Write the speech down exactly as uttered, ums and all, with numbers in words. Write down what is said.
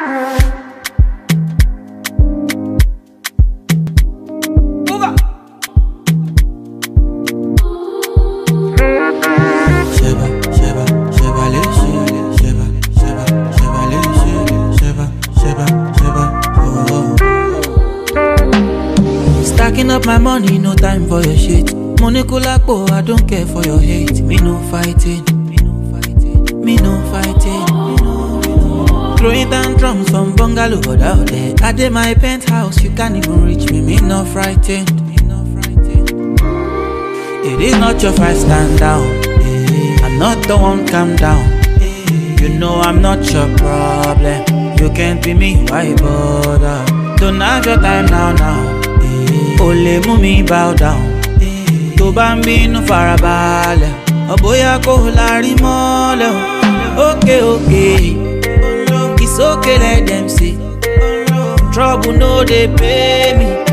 Stacking up my money, no time for your shit. Money kulakpo, I don't care for your hate. Me no fighting, me no fighting, me no fighting. Throwing down drums from bungalow, but out there I did my penthouse, you can't even reach me. Me no frightened, me no frightened. It is not your fight, stand down. I'm not the one, calm down. You know I'm not your problem. You can't be me, why bother? Don't have your time now, now. Ole mú mi bow down. Tó bá ń bínú farabalẹ̀, ọ̀bọ̀yà kò lárí mọ́lẹ̀. Okay, okay, it's okay, let them see. Trouble no dey pay me.